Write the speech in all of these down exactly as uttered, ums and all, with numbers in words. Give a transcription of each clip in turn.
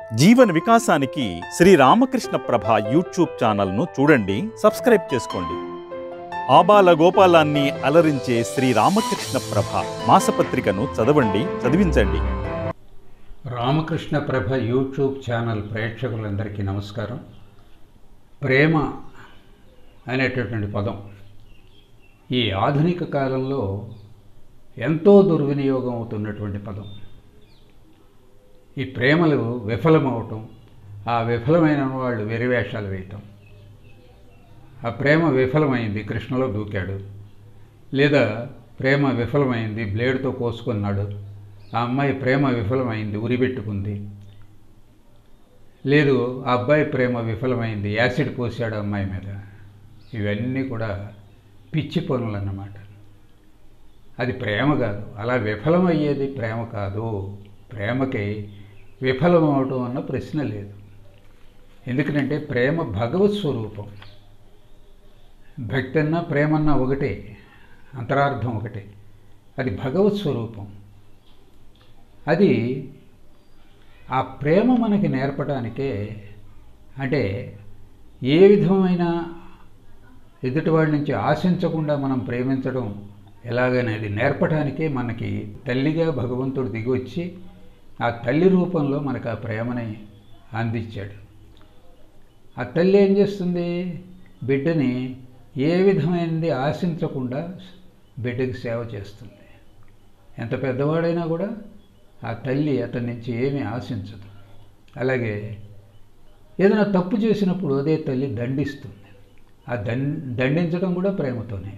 జీవన వికాసానికి శ్రీ రామకృష్ణ ప్రభ యూట్యూబ్ ఛానల్ను చూడండి, సబ్స్క్రైబ్ చేసుకోండి. ఆబాల గోపాలాన్ని అలరించే శ్రీ రామకృష్ణ ప్రభ మాసపత్రికను చదవండి, చదివించండి. రామకృష్ణ ప్రభ యూట్యూబ్ ఛానల్ ప్రేక్షకులందరికీ నమస్కారం. ప్రేమ అనేటటువంటి పదం ఈ ఆధునిక కాలంలో ఎంతో దుర్వినియోగం అవుతున్నటువంటి పదం. ఈ ప్రేమలు విఫలమవటం, ఆ విఫలమైన వాళ్ళు వెరివేషాలు వేయటం. ఆ ప్రేమ విఫలమైంది, కృష్ణలో దూకాడు, లేదా ప్రేమ విఫలమైంది, బ్లేడ్తో కోసుకున్నాడు. ఆ అమ్మాయి ప్రేమ విఫలమైంది, ఉరిపెట్టుకుంది. లేదు, ఆ అబ్బాయి ప్రేమ విఫలమైంది, యాసిడ్ పోసాడు అమ్మాయి మీద. ఇవన్నీ కూడా పిచ్చి పనులు అన్నమాట. అది ప్రేమ కాదు. అలా విఫలమయ్యేది ప్రేమ కాదు. ప్రేమకి విఫలం అవటం అన్న ప్రశ్న లేదు. ఎందుకంటే ప్రేమ భగవత్ స్వరూపం. భక్తి అన్నా ప్రేమన్నా ఒకటే, అంతరార్థం ఒకటే. అది భగవత్ స్వరూపం. అది ఆ ప్రేమ మనకి నేర్పడానికే, అంటే ఏ విధమైన ఎదుటివాడి నుంచి ఆశించకుండా మనం ప్రేమించడం ఎలాగనేది నేర్పడానికే మనకి తల్లిగా భగవంతుడు దిగి వచ్చి ఆ తల్లి రూపంలో మనకు ఆ ప్రేమని అందించాడు. ఆ తల్లి ఏం చేస్తుంది? బిడ్డని ఏ విధమైనది ఆశించకుండా బిడ్డకి సేవ చేస్తుంది. ఎంత పెద్దవాడైనా కూడా ఆ తల్లి అతని నుంచి ఏమీ ఆశించదు. అలాగే ఏదైనా తప్పు చేసినప్పుడు అదే తల్లి దండిస్తుంది. ఆ దండ దండించడం కూడా ప్రేమతోనే.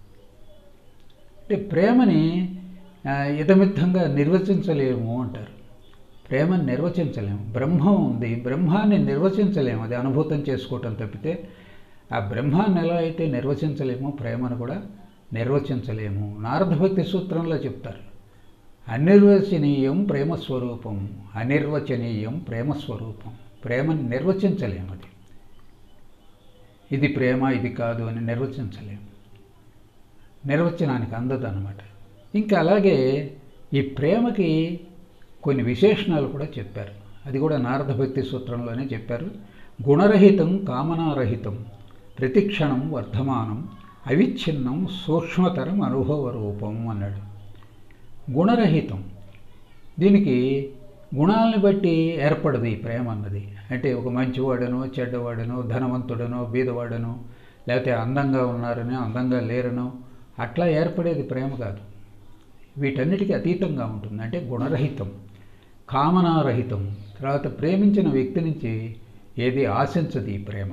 అంటే ప్రేమని ఇతమిత్తంగా నిర్వచించలేము అంటారు. ప్రేమని నిర్వచించలేము. బ్రహ్మం ఉంది, బ్రహ్మాన్ని నిర్వచించలేము. అది అనుభూతం చేసుకోవటం తప్పితే ఆ బ్రహ్మాన్ని ఎలా అయితే నిర్వచించలేమో ప్రేమను కూడా నిర్వచించలేము. నారదభక్తి సూత్రంలో చెప్తారు, అనిర్వచనీయం ప్రేమస్వరూపం, అనిర్వచనీయం ప్రేమస్వరూపం. ప్రేమని నిర్వచించలేము. అది ఇది ప్రేమ, ఇది కాదు అని నిర్వచించలేము. నిర్వచనానికి అందదు అన్నమాట. ఇంకా అలాగే ఈ ప్రేమకి కొన్ని విశేషణాలు కూడా చెప్పారు. అది కూడా నారద భక్తి సూత్రంలోనే చెప్పారు. గుణరహితం కామనారహితం ప్రతిక్షణం వర్ధమానం అవిచ్ఛిన్నం సూక్ష్మతరం అనుభవ రూపం అన్నాడు. గుణరహితం, దీనికి గుణాలను బట్టి ఏర్పడదు ఈ ప్రేమ అన్నది. అంటే ఒక మంచివాడనో చెడ్డవాడనో ధనవంతుడనో బీదవాడనో లేకపోతే అందంగా ఉన్నారనో అందంగా లేరనో అట్లా ఏర్పడేది ప్రేమ కాదు. వీటన్నిటికీ అతీతంగా ఉంటుంది. అంటే గుణరహితం, కామనారహితం. తర్వాత ప్రేమించిన వ్యక్తి నుంచి ఏది ఆశించదు ఈ ప్రేమ.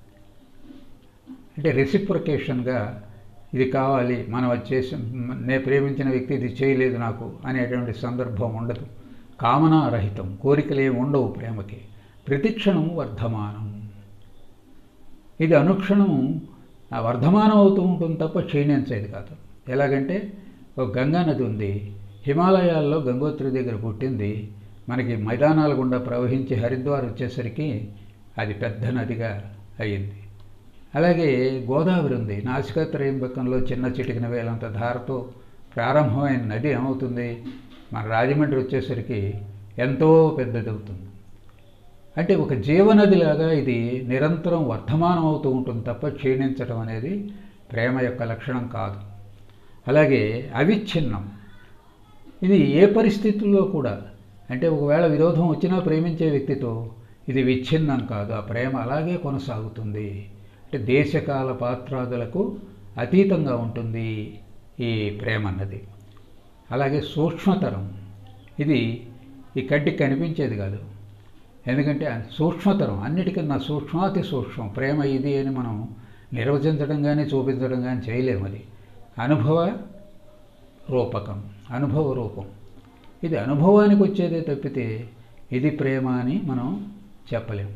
అంటే రెసిప్రొకేషన్గా ఇది కావాలి, మనం వచ్చేసి నేను ప్రేమించిన వ్యక్తి ఇది చేయలేదు నాకు అనేటువంటి సందర్భం ఉండదు. కామనారహితం, కోరికలు ఏమి ఉండవు ప్రేమకి. ప్రతిక్షణం వర్ధమానం, ఇది అనుక్షణం వర్ధమానం అవుతూ ఉంటుంది తప్ప క్షీణించేది కాదు. ఎలాగంటే ఒక గంగా నది ఉంది, హిమాలయాల్లో గంగోత్రి దగ్గర పుట్టింది. మనకి మైదానాల గుండా ప్రవహించి హరిద్వార్ వచ్చేసరికి అది పెద్ద నదిగా అయ్యింది. అలాగే గోదావరి ఉంది, నాసికా త్రయంబకంలో చిన్న చిటికిన వేలంత ధారతో ప్రారంభమైన నది ఏమవుతుంది, మన రాజమండ్రి వచ్చేసరికి ఎంతో పెద్దది అవుతుంది. అంటే ఒక జీవనదిలాగా ఇది నిరంతరం వర్ధమానం అవుతూ ఉంటుంది తప్ప క్షీణించడం అనేది ప్రేమ యొక్క లక్షణం కాదు. అలాగే అవిచ్ఛిన్నం, ఇది ఏ పరిస్థితుల్లో కూడా, అంటే ఒకవేళ విరోధం వచ్చినా ప్రేమించే వ్యక్తితో ఇది విచ్ఛిన్నం కాదు. ఆ ప్రేమ అలాగే కొనసాగుతుంది. అంటే దేశకాల పాత్రాదులకు అతీతంగా ఉంటుంది ఈ ప్రేమ అన్నది. అలాగే సూక్ష్మతరం, ఇది ఈ కంటికి కనిపించేది కాదు. ఎందుకంటే సూక్ష్మతరం, అన్నిటికన్నా సూక్ష్మాతి సూక్ష్మం ప్రేమ ఇది అని మనం నిర్వచించడం కానీ చూపించడం కానీ చేయలేము. అది అనుభవ రూపకం, అనుభవ రూపం. ఇది అనుభవానికి వచ్చేదే తప్పితే ఇది ప్రేమ అని మనం చెప్పలేము.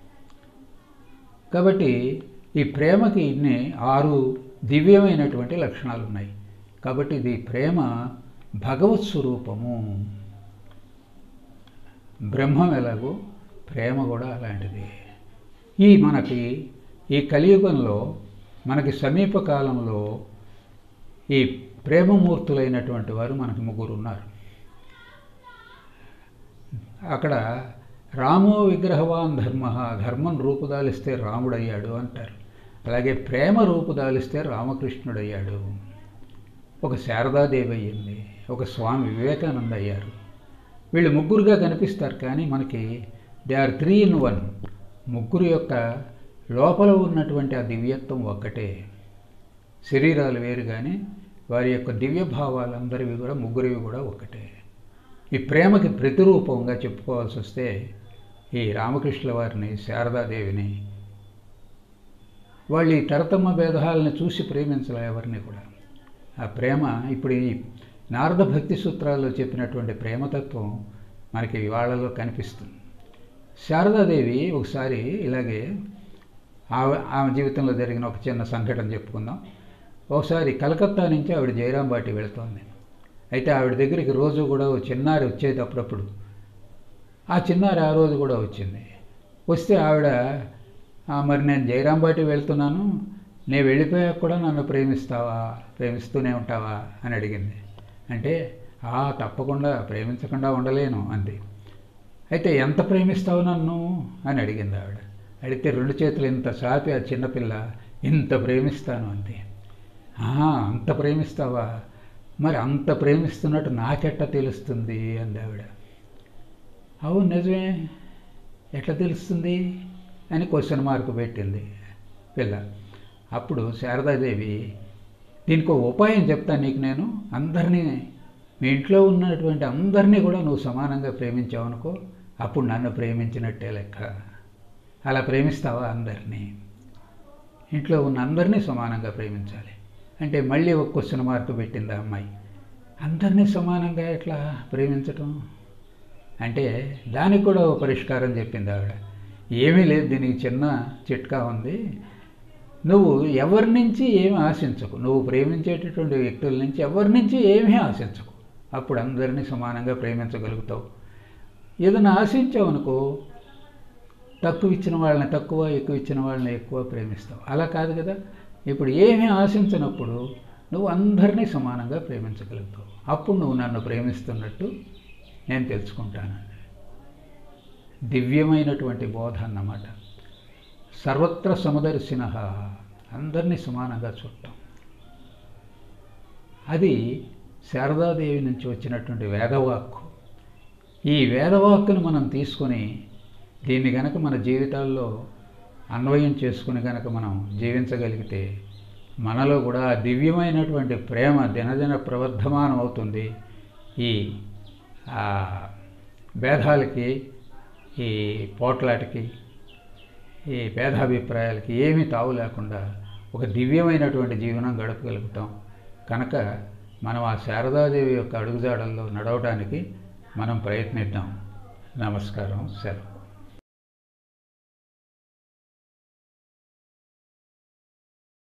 కాబట్టి ఈ ప్రేమకి ఇన్ని ఆరు దివ్యమైనటువంటి లక్షణాలు ఉన్నాయి. కాబట్టి ఇది ప్రేమ భగవత్ స్వరూపము. బ్రహ్మం ఎలాగో ప్రేమ కూడా అలాంటిది. ఈ మనకి ఈ కలియుగంలో మనకి సమీప కాలంలో ఈ ప్రేమమూర్తులైనటువంటి వారు మనకు ముగ్గురు ఉన్నారు. అక్కడ రామో విగ్రహవాన్ ధర్మ, ధర్మం రూపుదాలిస్తే రాముడయ్యాడు అంటారు. అలాగే ప్రేమ రూపుదాలిస్తే రామకృష్ణుడయ్యాడు. ఒక శారదాదేవి అయ్యింది, ఒక స్వామి వివేకానంద అయ్యారు. వీళ్ళు ముగ్గురుగా కనిపిస్తారు, కానీ మనకి they are three in one. ముగ్గురు యొక్క లోపల ఉన్నటువంటి ఆ దివ్యత్వం ఒక్కటే. శరీరాలు వేరు, కానీ వారి యొక్క దివ్య భావాలందరివి కూడా ముగ్గురివి కూడా ఒక్కటే. ఈ ప్రేమకి ప్రతిరూపంగా చెప్పుకోవాల్సి వస్తే ఈ రామకృష్ణుల వారిని, శారదాదేవిని, వాళ్ళు ఈ తరతమ భేదాలను చూసి ప్రేమించలే ఎవరిని కూడా. ఆ ప్రేమ ఇప్పుడు ఈ నారద భక్తి సూత్రాల్లో చెప్పినటువంటి ప్రేమతత్వం మనకి వాళ్ళలో కనిపిస్తుంది. శారదాదేవి ఒకసారి ఇలాగే ఆమె ఆమె జీవితంలో జరిగిన ఒక చిన్న సంఘటన చెప్పుకుందాం. ఒకసారి కలకత్తా నుంచి ఆవిడ జయరాంబాటి వెళుతోంది. అయితే ఆవిడ దగ్గరికి రోజు కూడా ఓ చిన్నారి వచ్చేది అప్పుడప్పుడు. ఆ చిన్నారి ఆ రోజు కూడా వచ్చింది. వస్తే ఆవిడ, మరి నేను జయరాంబాటి వెళ్తున్నాను, నేను వెళ్ళిపోయాక కూడా నన్ను ప్రేమిస్తావా, ప్రేమిస్తూనే ఉంటావా అని అడిగింది. అంటే ఆ తప్పకుండా, ప్రేమించకుండా ఉండలేను అంది. అయితే ఎంత ప్రేమిస్తావు నన్ను అని అడిగింది ఆవిడ. అడిగితే రెండు చేతులు ఇంత సాపి ఆ చిన్నపిల్ల, ఇంత ప్రేమిస్తాను అంది. అంత ప్రేమిస్తావా, మరి అంత ప్రేమిస్తున్నట్టు నాకెట్లా తెలుస్తుంది అంది ఆవిడ. అవును నిజమే, ఎట్లా తెలుస్తుంది అని క్వశ్చన్ మార్క్ పెట్టింది పిల్ల. అప్పుడు శారదాదేవి, దీనికి ఒక ఉపాయం చెప్తాను నీకు నేను. అందరినీ, మీ ఇంట్లో ఉన్నటువంటి అందరినీ కూడా నువ్వు సమానంగా ప్రేమించావనుకో, అప్పుడు నన్ను ప్రేమించినట్టే లెక్క. అలా ప్రేమిస్తావా అందరినీ? ఇంట్లో ఉన్న అందరినీ సమానంగా ప్రేమించాలి అంటే మళ్ళీ ఒక క్వశ్చన్ మార్క్ పెట్టింది ఆ అమ్మాయి. అందరినీ సమానంగా ఎట్లా ప్రేమించటం అంటే దానికి కూడా ఒక పరిష్కారం చెప్పింది ఆవిడ. ఏమీ లేదు, దీనికి చిన్న చిట్కా ఉంది. నువ్వు ఎవరి నుంచి ఏమి ఆశించకు, నువ్వు ప్రేమించేటటువంటి వ్యక్తుల నుంచి ఎవరి నుంచి ఏమీ ఆశించకు, అప్పుడు అందరినీ సమానంగా ప్రేమించగలుగుతావు. ఏదైనా ఆశించావు అనుకో, తక్కువ ఇచ్చిన వాళ్ళని తక్కువ, ఎక్కువ ఇచ్చిన వాళ్ళని ఎక్కువ ప్రేమిస్తావు. అలా కాదు కదా. ఇప్పుడు ఏమీ ఆశించినప్పుడు నువ్వు అందరినీ సమానంగా ప్రేమించగలుగుతావు. అప్పుడు నువ్వు నన్ను ప్రేమిస్తున్నట్టు నేను తెలుసుకుంటానండి. దివ్యమైనటువంటి బోధ అన్నమాట. సర్వత్ర సమదర్శిన, అందరినీ సమానంగా చూడటం. అది శారదాదేవి నుంచి వచ్చినటువంటి వేదవాక్కు. ఈ వేదవాక్కును మనం తీసుకొని దీన్ని కనుక మన జీవితాల్లో అన్వయం చేసుకుని కనుక మనం జీవించగలిగితే మనలో కూడా దివ్యమైనటువంటి ప్రేమ దినదిన ప్రవర్ధమానం అవుతుంది. ఈ భేదాలకి, ఈ పోట్లాటికి, ఈ భేదాభిప్రాయాలకి ఏమీ తావు లేకుండా ఒక దివ్యమైనటువంటి జీవనం గడపగలుగుతాం. కనుక మనం ఆ శారదాదేవి యొక్క అడుగుజాడల్లో నడవడానికి మనం ప్రయత్నిద్దాం. నమస్కారం, సెలవు.